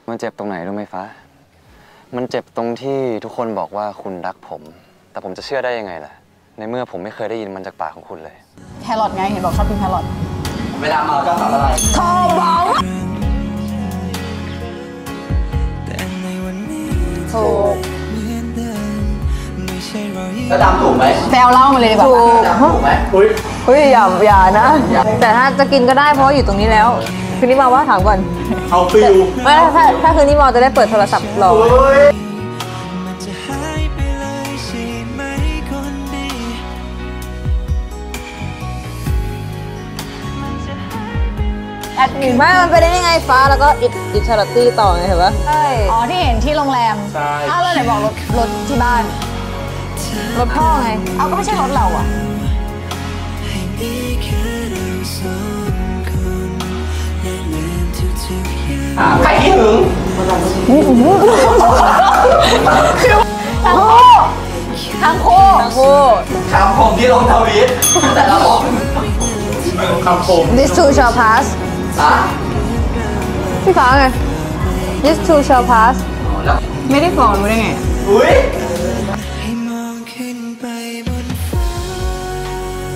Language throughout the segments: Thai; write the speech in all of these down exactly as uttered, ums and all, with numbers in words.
มันเจ็บตรงไหนรู้ไหมฟ้ามันเจ็บตรงที่ทุกคนบอกว่าคุณรักผมแต่ผมจะเชื่อได้ยังไงล่ะในเมื่อผมไม่เคยได้ยินมันจากปากของคุณเลยแครอทไงเห็นบอกชอบกินแครอทเวลาเมาก็ทำอะไรทอบอกถูกแล้วดำถูกไหมแซวเล่ามาเลยแบบถูกถูกไหมอุ้ยอุ้ยอย่าอย่านะแต่ถ้าจะกินก็ได้เพราะอยู่ตรงนี้แล้วคืนนี้มาว่าถามก่อนเอาฟิวไม่ถ้าถ้าคืนนี้มาจะได้เปิดโทรศัพท์รอแอดมินไม่มันไปได้ยังไงฟ้าแล้วก็อิดอิดชาร์ลตี้ต่อไงเห็นปะใช่อ๋อที่เห็นที่โรงแรมใช่อ้าวแล้วไหนบอกรถรถที่บ้านรถพ่อไงเอาก็ไม่ใช่รถเราอ่ะใครที่ถึงทั้งคู่ทั้งคู่ทั้งคู่คำผมที่ลงทวิตแต่ละคนคำผม this too shall pass อ่ะพี่ฟ้าไง this too shall pass ไม่ได้ฟองรู้ได้ไงอุ้ย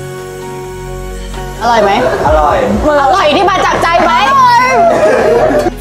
อร่อยไหมอร่อยอร่อยที่มาจากใจไหมอร่อย